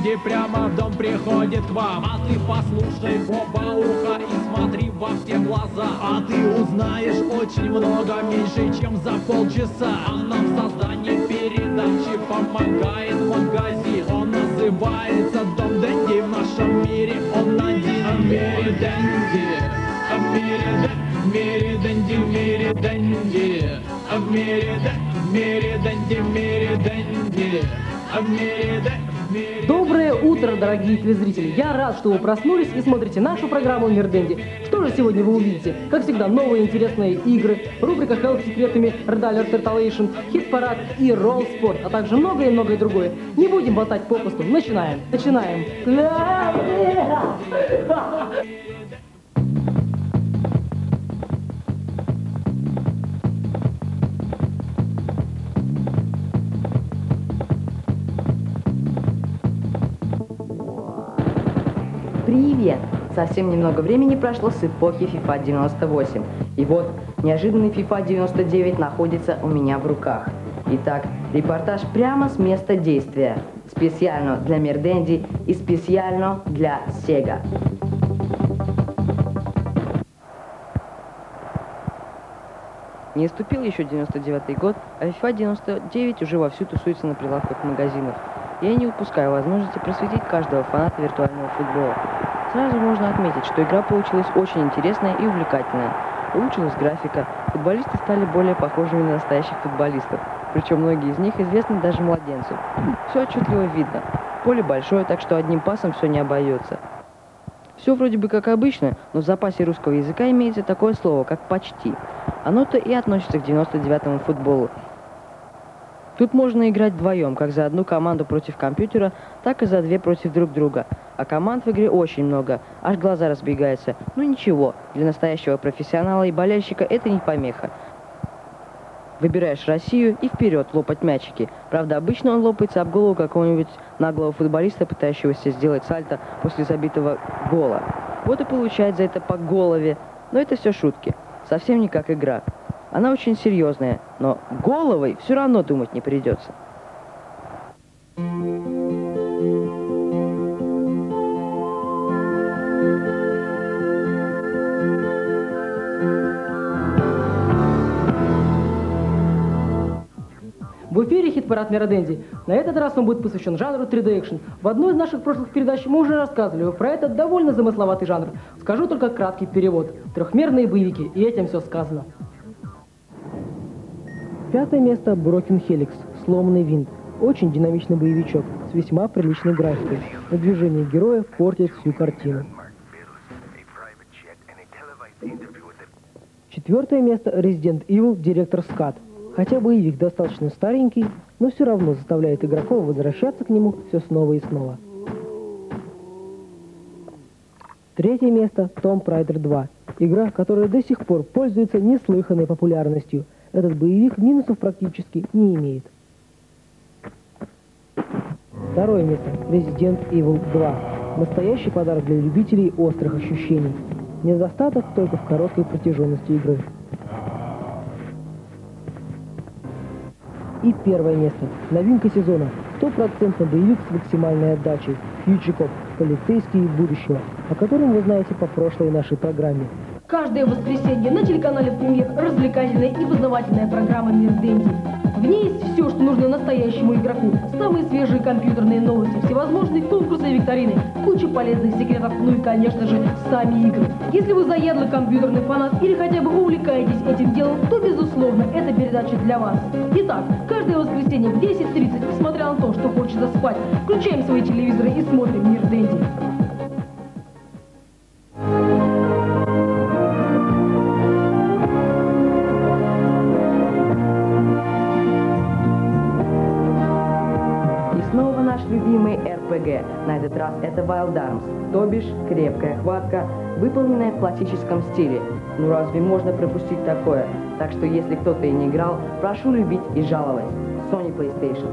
Дэнди прямо в дом приходит к вам. А ты послушай Боба ухо и смотри во все глаза. А ты узнаешь очень много, меньше чем за полчаса. А нам в создании передачи помогает магазин. Он называется Дом Дэнди, в нашем мире он один. В мире Дэнди, в мире Дэнди, в мире Дэнди, в мире Дэнди, в мире Дэнди, в мире Дэнди. Доброе утро, дорогие телезрители! Я рад, что вы проснулись и смотрите нашу программу «Мир Дэнди». Что же сегодня вы увидите? Как всегда, новые интересные игры, рубрика «Health» с секретами Red Alert Turtlation, хит-парад и ролл-спорт, а также многое и многое другое. Не будем болтать попусту. Начинаем! Начинаем! Привет! Совсем немного времени прошло с эпохи FIFA 98. И вот, неожиданный FIFA 99 находится у меня в руках. Итак, репортаж прямо с места действия. Специально для Мир Дэнди и специально для Sega. Не наступил еще 99-й год, а FIFA 99 уже вовсю тусуется на прилавках магазинов. Я не упускаю возможности просветить каждого фаната виртуального футбола. Сразу можно отметить, что игра получилась очень интересная и увлекательная. Улучшилась графика, футболисты стали более похожими на настоящих футболистов, причем многие из них известны даже младенцу. Все отчетливо видно. Поле большое, так что одним пасом все не обойдется. Все вроде бы как обычно, но в запасе русского языка имеется такое слово, как «почти». Оно-то и относится к 99-му футболу. Тут можно играть вдвоем, как за одну команду против компьютера, так и за две против друг друга. А команд в игре очень много, аж глаза разбегаются. Ну ничего, для настоящего профессионала и болельщика это не помеха. Выбираешь Россию и вперед лопать мячики. Правда, обычно он лопается об голову какого-нибудь наглого футболиста, пытающегося сделать сальто после забитого гола. Вот и получает за это по голове. Но это все шутки. Совсем не как игра. Она очень серьезная, но головой все равно думать не придется. В эфире хит-парад Мира Дэнди. На этот раз он будет посвящен жанру 3D-экшн. В одной из наших прошлых передач мы уже рассказывали про этот довольно замысловатый жанр. Скажу только краткий перевод. Трехмерные боевики, и этим все сказано. Пятое место — Broken Helix, сломанный винт. Очень динамичный боевичок с весьма приличной графикой. Но движение героя портит всю картину. Четвертое место — Resident Evil Director's Cut. Хотя боевик достаточно старенький, но все равно заставляет игроков возвращаться к нему все снова и снова. Третье место — Tomb Raider 2. Игра, которая до сих пор пользуется неслыханной популярностью. Этот боевик минусов практически не имеет. Второе место — Resident Evil 2. Настоящий подарок для любителей острых ощущений. Недостаток только в короткой протяженности игры. И первое место. Новинка сезона. Стопроцентный боевик с максимальной отдачей. Future Cop. Полицейские будущего, о котором вы знаете по прошлой нашей программе. Каждое воскресенье на телеканале «Премьер» развлекательная и познавательная программа «Мир Дэнди». В ней есть все, что нужно настоящему игроку. Самые свежие компьютерные новости, всевозможные конкурсы и викторины, куча полезных секретов, ну и, конечно же, сами игры. Если вы заядлый компьютерный фанат или хотя бы увлекаетесь этим делом, то, безусловно, эта передача для вас. Итак, каждое воскресенье в 10:30, несмотря на то, что хочется спать, включаем свои телевизоры и смотрим «Мир Дэнди». Любимый РПГ. На этот раз это Wild Arms, то бишь крепкая хватка, выполненная в классическом стиле. Ну разве можно пропустить такое? Так что если кто-то и не играл, прошу любить и жаловать. Sony PlayStation.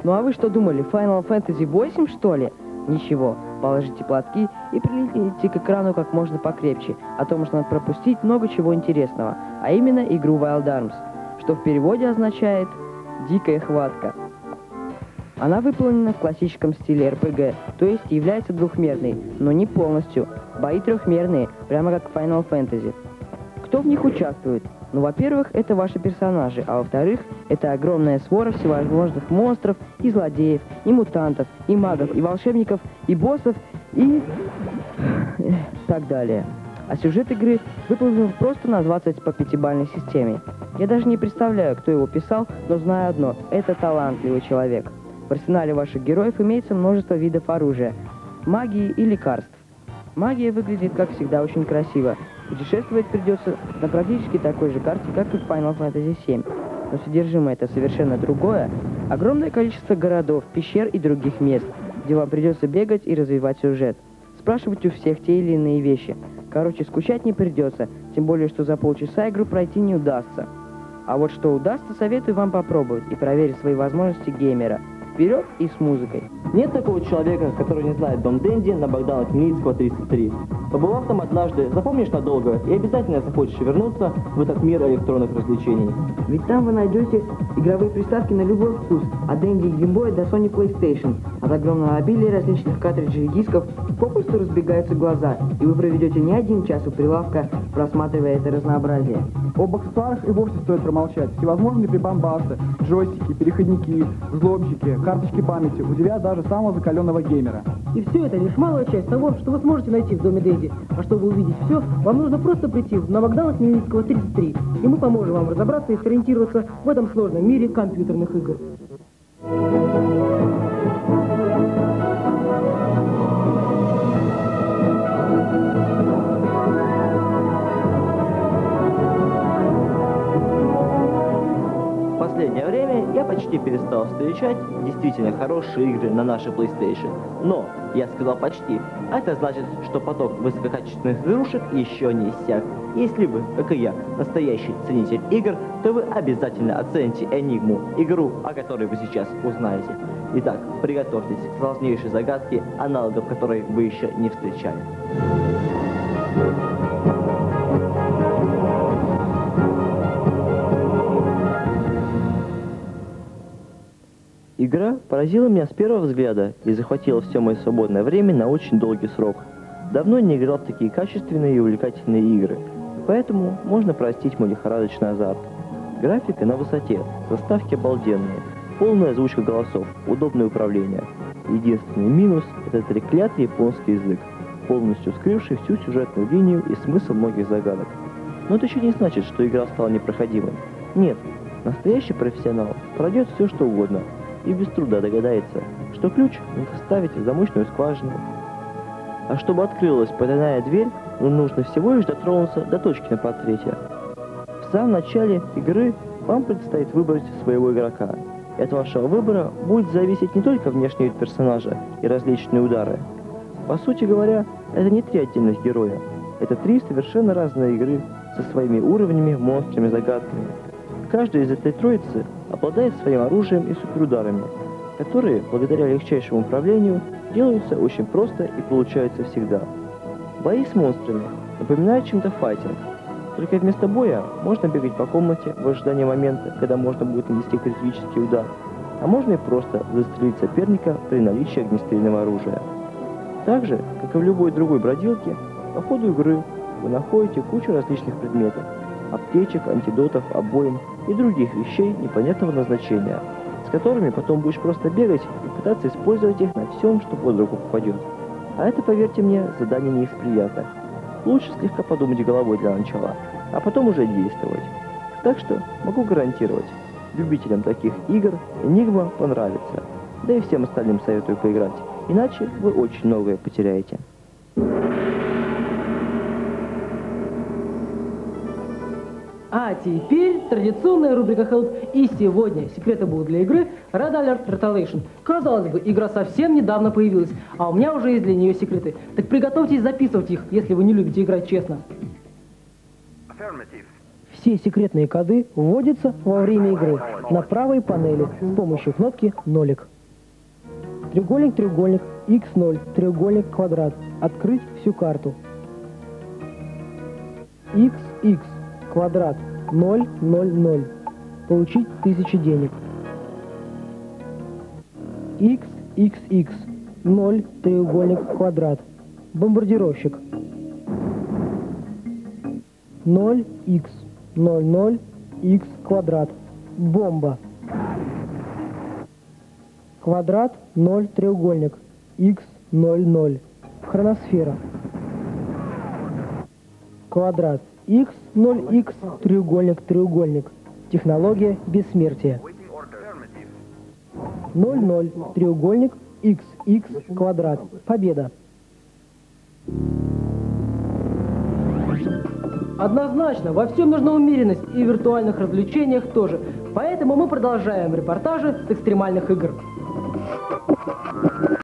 Ну а вы что думали, Final Fantasy 8, что ли? Ничего, положите платки и прилепите к экрану как можно покрепче, а то можно пропустить много чего интересного, а именно игру Wild Arms, что в переводе означает «дикая хватка». Она выполнена в классическом стиле RPG, то есть является двухмерной, но не полностью. Бои трехмерные, прямо как в Final Fantasy. Кто в них участвует? Ну, во-первых, это ваши персонажи, а во-вторых, это огромная свора всевозможных монстров, и злодеев, и мутантов, и магов, и волшебников, и боссов, и так далее. А сюжет игры выполнен просто на 20 по 5-бальной системе. Я даже не представляю, кто его писал, но знаю одно – это талантливый человек. В арсенале ваших героев имеется множество видов оружия, магии и лекарств. Магия выглядит, как всегда, очень красиво. Путешествовать придется на практически такой же карте, как и в Final Fantasy VII. Но содержимое это совершенно другое. Огромное количество городов, пещер и других мест, где вам придется бегать и развивать сюжет. Спрашивать у всех те или иные вещи. Короче, скучать не придется, тем более, что за полчаса игру пройти не удастся. А вот что удастся, советую вам попробовать и проверить свои возможности геймера. Вперед и с музыкой. Нет такого человека, который не знает дом Дэнди на Богдана Хмельницкого, 33. Побывав там однажды, запомнишь надолго и обязательно захочешь вернуться в этот мир электронных развлечений. Ведь там вы найдете игровые приставки на любой вкус, от Dendy и Game Boy до Sony PlayStation. От огромного обилия различных картриджей и дисков попросту разбегаются глаза, и вы проведете не один час у прилавка, просматривая это разнообразие. Об аксессуарах и вовсе стоит промолчать. Всевозможные прибамбасы, джойстики, переходники, взломчики, карточки памяти удивят даже самого закаленного геймера. И все это лишь малая часть того, что вы сможете найти в доме Дэнди. А чтобы увидеть все, вам нужно просто прийти на Богдана Хмельницкого, 33, и мы поможем вам разобраться и сориентироваться в этом сложном мире компьютерных игр. В последнее время я почти перестал встречать действительно хорошие игры на нашей PlayStation. Но я сказал почти, а это значит, что поток высококачественных игрушек еще не иссяк. Если вы, как и я, настоящий ценитель игр, то вы обязательно оцените Энигму, игру, о которой вы сейчас узнаете. Итак, приготовьтесь к сложнейшей загадке, аналогов которой вы еще не встречали. Игра поразила меня с первого взгляда и захватила все мое свободное время на очень долгий срок. Давно не играл в такие качественные и увлекательные игры, поэтому можно простить мой лихорадочный азарт. Графика на высоте, заставки обалденные, полная озвучка голосов, удобное управление. Единственный минус – это треклятый японский язык, полностью скрывший всю сюжетную линию и смысл многих загадок. Но это еще не значит, что игра стала непроходимой. Нет, настоящий профессионал пройдет все, что угодно, и без труда догадается, что ключ надо вставить в замочную скважину. А чтобы открылась потайная дверь, нужно всего лишь дотронуться до точки на портрете. В самом начале игры вам предстоит выбрать своего игрока. И от вашего выбора будет зависеть не только внешний вид персонажа и различные удары. По сути говоря, это не 3 отдельных героя. Это 3 совершенно разные игры со своими уровнями, монстрами, загадками. Каждая из этой троицы обладает своим оружием и суперударами, которые, благодаря легчайшему управлению, делаются очень просто и получаются всегда. Бои с монстрами напоминают чем-то файтинг, только вместо боя можно бегать по комнате в ожидании момента, когда можно будет нанести критический удар, а можно и просто застрелить соперника при наличии огнестрельного оружия. Так же, как и в любой другой бродилке, по ходу игры вы находите кучу различных предметов, аптечек, антидотов, обоим и других вещей непонятного назначения, с которыми потом будешь просто бегать и пытаться использовать их на всем, что под руку попадет. А это, поверьте мне, задание не из приятных. Лучше слегка подумать головой для начала, а потом уже действовать. Так что могу гарантировать, любителям таких игр Энигма понравится. Да и всем остальным советую поиграть, иначе вы очень многое потеряете. А теперь традиционная рубрика Help. И сегодня секреты будут для игры Red Alert Retaliation. Казалось бы, игра совсем недавно появилась, а у меня уже есть для нее секреты. Так приготовьтесь записывать их, если вы не любите играть честно. Все секретные коды вводятся во время игры на правой панели с помощью кнопки «Нолик». Треугольник, треугольник, x0, треугольник, квадрат. Открыть всю карту. xx, квадрат, 0, 0, 0. Получить 1000 денег. xxx, 0, треугольник, квадрат. Бомбардировщик. 0x, 0, 0, x квадрат. Бомба. Квадрат, 0, треугольник. x, 0, 0. Хроносфера. Квадрат. x, 0x, треугольник, треугольник. Технология бессмертия. 0, 0, треугольник, xx квадрат. Победа. Однозначно, во всем нужна умеренность, и в виртуальных развлечениях тоже. Поэтому мы продолжаем репортажи с экстремальных игр.